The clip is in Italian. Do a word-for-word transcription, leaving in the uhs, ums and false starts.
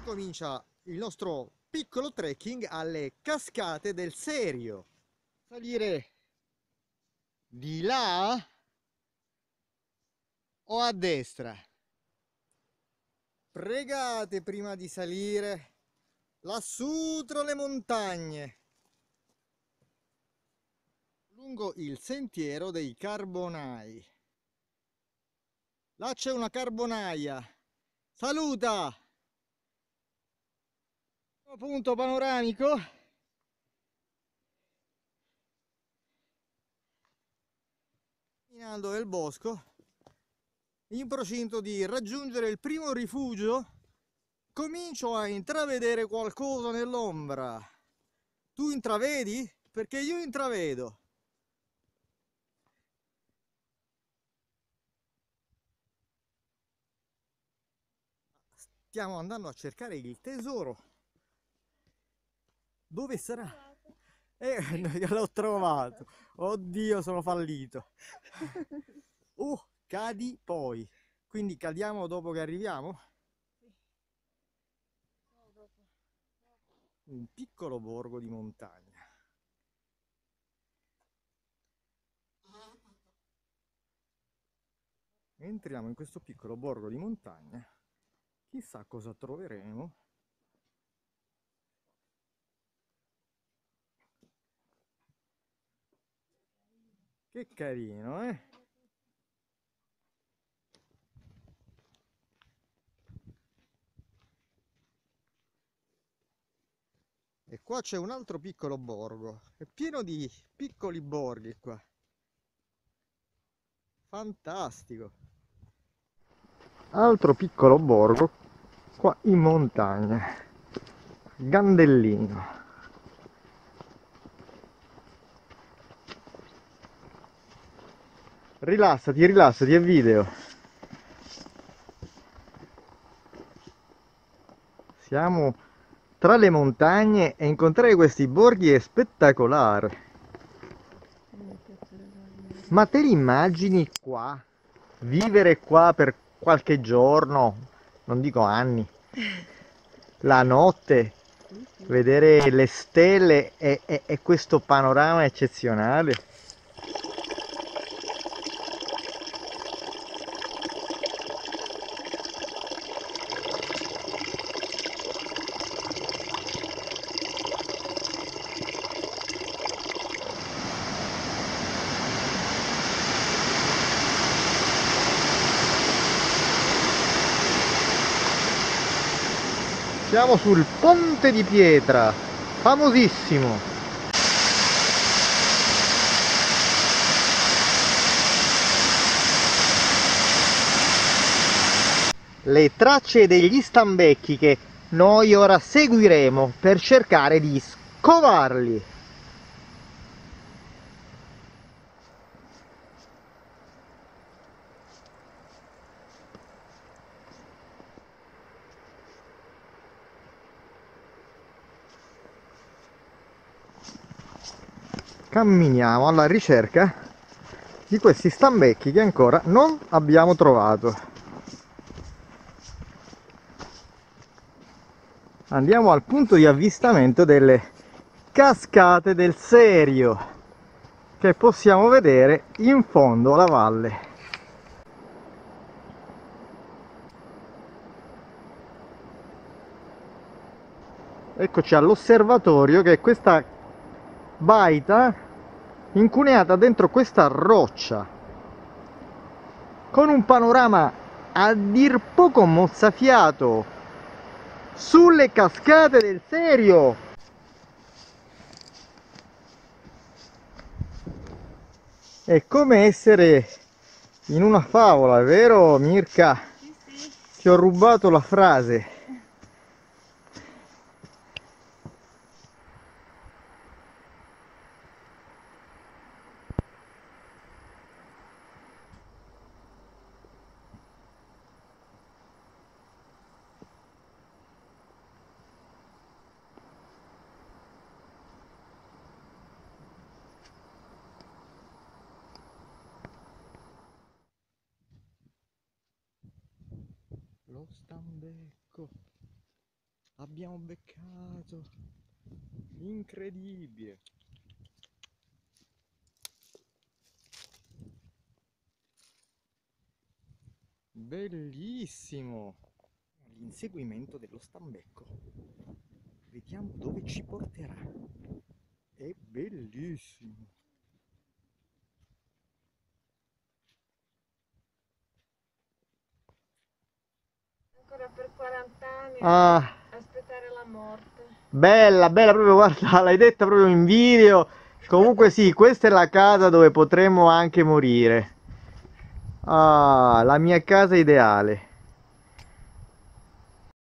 Comincia il nostro piccolo trekking alle cascate del Serio. Salire di là o a destra? Pregate prima di salire lassù tra le montagne, lungo il sentiero dei Carbonai. Là c'è una carbonaia. Saluta! Punto panoramico. Camminando nel bosco, in procinto di raggiungere il primo rifugio, comincio a intravedere qualcosa nell'ombra. Tu intravedi? Perché io intravedo. Stiamo andando a cercare il tesoro. Dove sarà? Eh, l'ho trovato. Oddio, sono fallito. Uh, cadi poi. Quindi cadiamo dopo che arriviamo? Un piccolo borgo di montagna. Entriamo in questo piccolo borgo di montagna. Chissà cosa troveremo. Che carino, eh? E qua c'è un altro piccolo borgo. È pieno di piccoli borghi qua. Fantastico. Altro piccolo borgo qua in montagna. Gandellino. Rilassati, rilassati, è video. Siamo tra le montagne e incontrare questi borghi è spettacolare. Ma te li immagini qua? Vivere qua per qualche giorno, non dico anni, la notte, vedere le stelle e, e, e questo panorama eccezionale? Siamo sul ponte di pietra, famosissimo. Le tracce degli stambecchi che noi ora seguiremo per cercare di scovarli. Camminiamo alla ricerca di questi stambecchi che ancora non abbiamo trovato. Andiamo al punto di avvistamento delle cascate del Serio, che possiamo vedere in fondo alla valle. Eccoci all'osservatorio, che è questa baita incuneata dentro questa roccia, con un panorama a dir poco mozzafiato sulle cascate del Serio. È come essere in una favola, è vero Mirka? Sì, sì. Ti ho rubato la frase. Lo stambecco. Abbiamo beccato. Incredibile. Bellissimo. L'inseguimento dello stambecco. Vediamo dove ci porterà. È bellissimo. Ancora per quaranta anni Ah, aspettare la morte. bella, bella, proprio guarda, l'hai detta proprio in video. Comunque sì, questa è la casa dove potremmo anche morire. Ah, la mia casa ideale.